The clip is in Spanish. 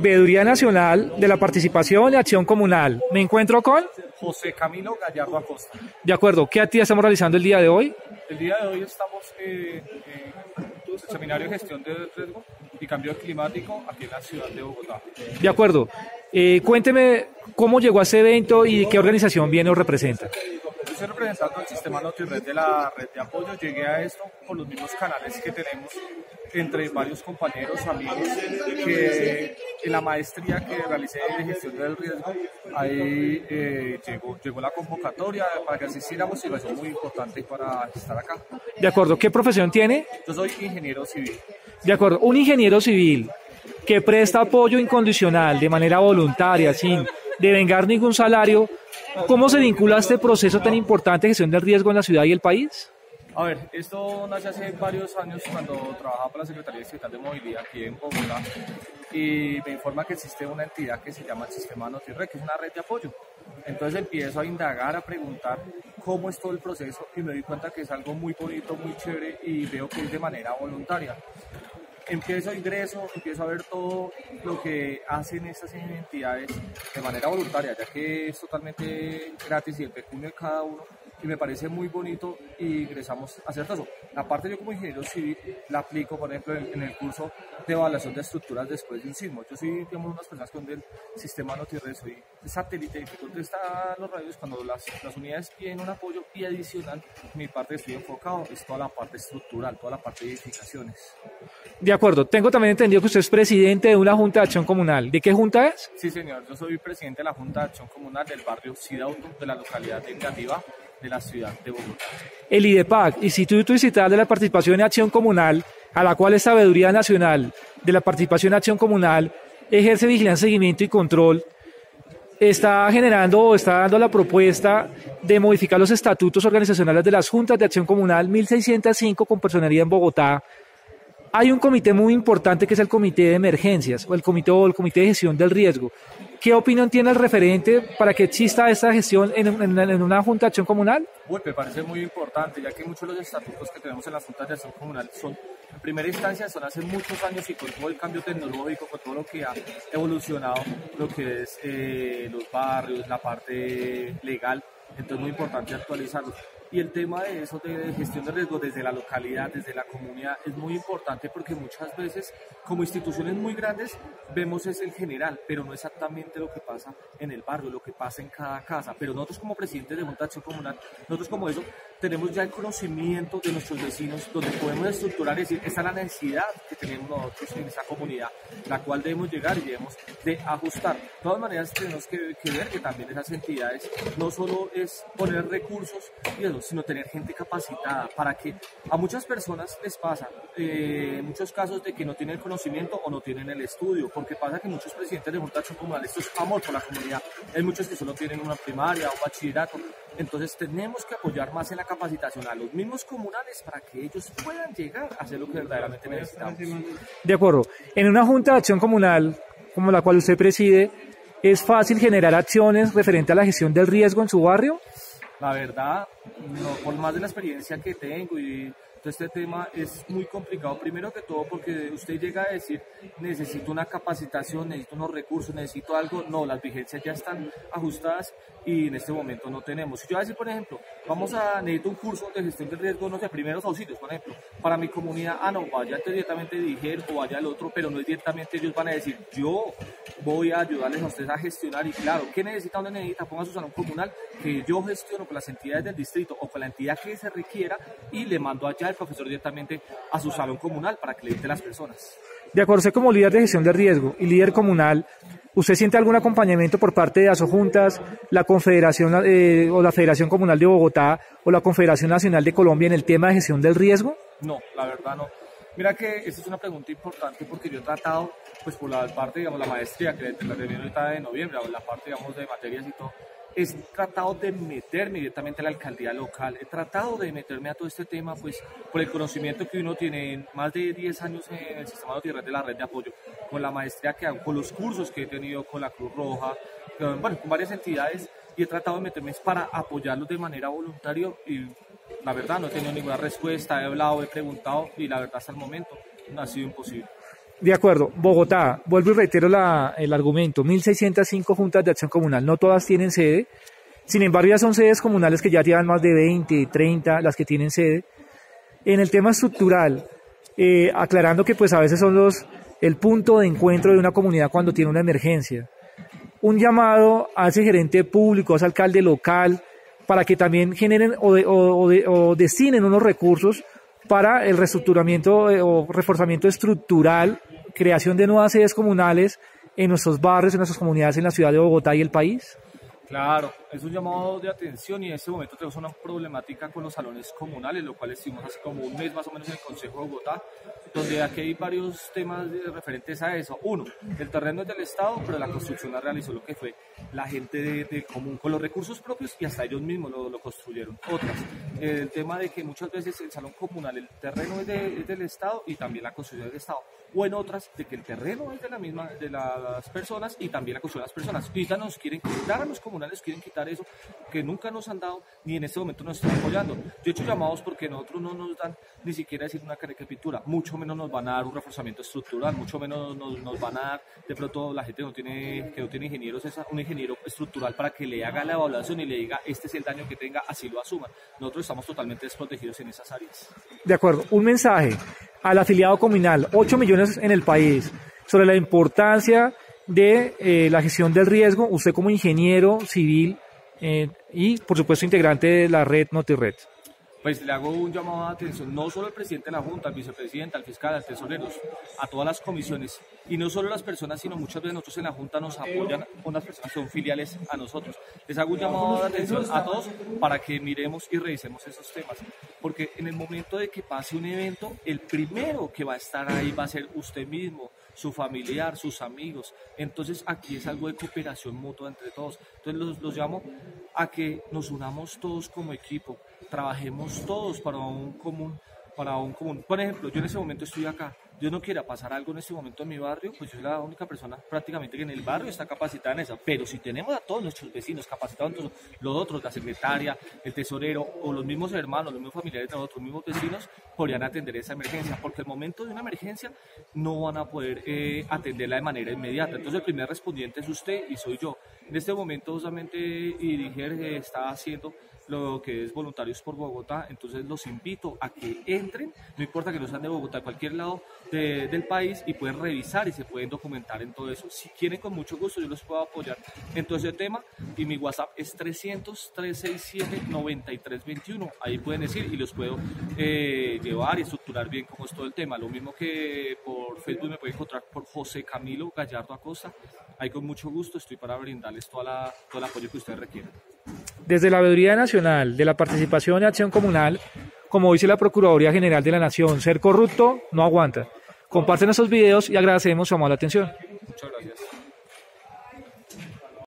Veeduría Nacional de la Participación y Acción Comunal. Me encuentro con José Camilo Gallardo Acosta. De acuerdo, ¿qué actividad estamos realizando el día de hoy? El día de hoy estamos en el Seminario de Gestión de Riesgo y Cambio Climático aquí en la ciudad de Bogotá. De acuerdo. Cuénteme cómo llegó a ese evento y qué organización viene o representa. Yo estoy representando el sistema NotiRed de la red de apoyo. Llegué a esto por los mismos canales que tenemos entre varios compañeros, amigos, que en la maestría que realicé de gestión del riesgo, ahí llegó la convocatoria para que asistiéramos y me fue muy importante para estar acá. De acuerdo, ¿qué profesión tiene? Yo soy ingeniero civil. De acuerdo, un ingeniero civil que presta apoyo incondicional de manera voluntaria, sin devengar ningún salario. ¿Cómo se vincula a este proceso tan importante de gestión del riesgo en la ciudad y el país? A ver, esto nace hace varios años cuando trabajaba para la Secretaría Distrital de Movilidad aquí en Bogotá y me informa que existe una entidad que se llama el Sistema NotiRed, que es una red de apoyo. Entonces empiezo a indagar, a preguntar cómo es todo el proceso y me doy cuenta que es algo muy bonito, muy chévere y veo que es de manera voluntaria. Empiezo a ver todo lo que hacen estas entidades de manera voluntaria, ya que es totalmente gratis y el pecunio de cada uno, y me parece muy bonito y ingresamos a hacer eso. Aparte yo como ingeniero civil la aplico, por ejemplo, en el curso de evaluación de estructuras después de un sismo. Yo soy, digamos, unas personas con el sistema NotiRed, soy satélite que contesta los radios cuando las unidades piden un apoyo, y adicional, mi parte que estoy enfocado es toda la parte estructural, toda la parte de edificaciones. De acuerdo, tengo también entendido que usted es presidente de una Junta de Acción Comunal. ¿De qué junta es? Sí, señor, yo soy presidente de la Junta de Acción Comunal del barrio Cidauto, de la localidad de Engativá, de la ciudad de Bogotá. El IDEPAC, Instituto Distrital de la Participación y Acción Comunal, a la cual esta Veeduría Nacional de la Participación y Acción Comunal ejerce vigilancia, seguimiento y control, está generando o está dando la propuesta de modificar los estatutos organizacionales de las Juntas de Acción Comunal 1605 con personería en Bogotá. Hay un comité muy importante que es el Comité de Emergencias o el Comité de Gestión del Riesgo. ¿Qué opinión tiene el referente para que exista esta gestión en una Junta de Acción Comunal? Me parece muy importante, ya que muchos de los estatutos que tenemos en las Juntas de Acción Comunal son, en primera instancia, son hace muchos años, y con todo el cambio tecnológico, con todo lo que ha evolucionado, lo que es los barrios, la parte legal, entonces es muy importante actualizarlos. Y el tema de eso, de gestión de riesgos desde la localidad, desde la comunidad, es muy importante porque muchas veces, como instituciones muy grandes, vemos es el general, pero no exactamente lo que pasa en el barrio, lo que pasa en cada casa. Pero nosotros como presidentes de Junta de Acción Comunal, nosotros como eso, tenemos ya el conocimiento de nuestros vecinos, donde podemos estructurar y decir, esta es la necesidad que tenemos nosotros en esa comunidad, la cual debemos llegar y debemos de ajustar. De todas maneras, tenemos que ver que también esas entidades no solo es poner recursos y eso, sino tener gente capacitada, para que a muchas personas les pasa muchos casos de que no tienen el conocimiento o no tienen el estudio, porque pasa que muchos presidentes de Junta de Acción Comunal, esto es amor por la comunidad, hay muchos que solo tienen una primaria o bachillerato, entonces tenemos que apoyar más en la capacitación a los mismos comunales para que ellos puedan llegar a hacer lo que verdaderamente necesitamos. De acuerdo, en una Junta de Acción Comunal como la cual usted preside, ¿es fácil generar acciones referente a la gestión del riesgo en su barrio? La verdad, no, por más de la experiencia que tengo y todo este tema, es muy complicado. Primero que todo porque usted llega a decir, necesito una capacitación, necesito unos recursos, necesito algo. No, las vigencias ya están ajustadas y en este momento no tenemos. Si yo voy a decir, por ejemplo, necesito un curso de gestión de riesgo, no sé, primeros auxilios, por ejemplo, para mi comunidad, no, vaya directamente dirigir o vaya al otro, pero no es directamente, ellos van a decir, yo voy a ayudarles a ustedes a gestionar. Y claro, ¿qué necesita? ¿Dónde necesita? Ponga su salón comunal, que yo gestiono con las entidades del distrito o con la entidad que se requiera, y le mando allá el profesor directamente a su salón comunal para que le dicte las personas. De acuerdo, usted como líder de gestión de riesgo y líder comunal, ¿usted siente algún acompañamiento por parte de Asojuntas, la Confederación o la Federación Comunal de Bogotá o la Confederación Nacional de Colombia en el tema de gestión del riesgo? No, la verdad no. Mira que esta es una pregunta importante porque yo he tratado, pues por la parte, digamos, la maestría que la terminé ahorita de noviembre, o la parte, digamos, de materias y todo, he tratado de meterme directamente a la alcaldía local, he tratado de meterme a todo este tema, pues por el conocimiento que uno tiene en más de 10 años en el sistema NotiRed de la red de apoyo, con la maestría que hago, con los cursos que he tenido con la Cruz Roja, con varias entidades, y he tratado de meterme para apoyarlos de manera voluntaria, y la verdad no he tenido ninguna respuesta, he hablado, he preguntado, y la verdad hasta el momento no ha sido imposible. De acuerdo, Bogotá, vuelvo y reitero el argumento, 1.605 juntas de acción comunal, no todas tienen sede, sin embargo ya son sedes comunales que ya llevan más de 20, 30 las que tienen sede. En el tema estructural, aclarando que pues a veces son el punto de encuentro de una comunidad cuando tiene una emergencia. Un llamado a ese gerente público, a ese alcalde local, para que también generen o destinen unos recursos para el reestructuramiento o reforzamiento estructural, creación de nuevas sedes comunales en nuestros barrios, en nuestras comunidades, en la ciudad de Bogotá y el país. Claro, es un llamado de atención y en este momento tenemos una problemática con los salones comunales, lo cual estuvimos hace como un mes más o menos en el Consejo de Bogotá, donde aquí hay varios temas referentes a eso. Uno, el terreno es del Estado, pero la construcción la realizó lo que fue la gente de común, con los recursos propios y hasta ellos mismos lo construyeron. Otras, el tema de que muchas veces el salón comunal, el terreno es del Estado y también la construcción es del Estado. O en otras, de que el terreno es de las personas y también la construcción de las personas. Y ya nos quieren quitar a los comunales, quieren quitar eso que nunca nos han dado ni en este momento nos están apoyando. Yo he hecho llamados porque nosotros no nos dan ni siquiera decir una caricatura, mucho menos nos van a dar un reforzamiento estructural, mucho menos nos van a dar, de pronto la gente que no tiene ingenieros, un ingeniero estructural para que le haga la evaluación y le diga este es el daño que tenga, así lo asuman. Nosotros estamos totalmente desprotegidos en esas áreas. De acuerdo, un mensaje al afiliado comunal, 8 millones en el país, sobre la importancia de la gestión del riesgo, usted como ingeniero civil y por supuesto integrante de la red NotiRed. Pues le hago un llamado de atención, no solo al presidente de la Junta, al vicepresidente, al fiscal, al tesorero, a todas las comisiones, y no solo las personas, sino muchas veces nosotros en la Junta nos apoyan unas personas que son filiales a nosotros. Les hago un llamado de atención a todos para que miremos y revisemos esos temas, porque en el momento de que pase un evento, el primero que va a estar ahí va a ser usted mismo, su familiar, sus amigos. Entonces aquí es algo de cooperación mutua entre todos. Entonces los llamo a que nos unamos todos como equipo, trabajemos todos para un común. Por ejemplo, yo en ese momento estoy acá, yo no quiera pasar algo en este momento en mi barrio, pues yo soy la única persona prácticamente que en el barrio está capacitada en eso, pero si tenemos a todos nuestros vecinos capacitados, entonces los otros, la secretaria, el tesorero o los mismos hermanos, los mismos familiares de nosotros, los mismos vecinos, podrían atender esa emergencia, porque el momento de una emergencia no van a poder atenderla de manera inmediata. Entonces el primer respondiente es usted y soy yo. En este momento justamente Iriger está haciendo lo que es Voluntarios por Bogotá, entonces los invito a que entren, no importa que no sean de Bogotá, de cualquier lado del país, y pueden revisar y se pueden documentar en todo eso. Si quieren, con mucho gusto yo los puedo apoyar en todo ese tema, y mi WhatsApp es 300-367-9321, ahí pueden decir y los puedo llevar y estructurar bien cómo es todo el tema. Lo mismo que por Facebook me pueden encontrar por José Camilo Gallardo Acosta, ahí con mucho gusto estoy para brindarles todo el apoyo que ustedes requieran. Desde la Veeduría Nacional de la Participación y Acción Comunal, como dice la Procuraduría General de la Nación, ser corrupto no aguanta. Comparten estos videos y agradecemos su amable atención. Muchas gracias.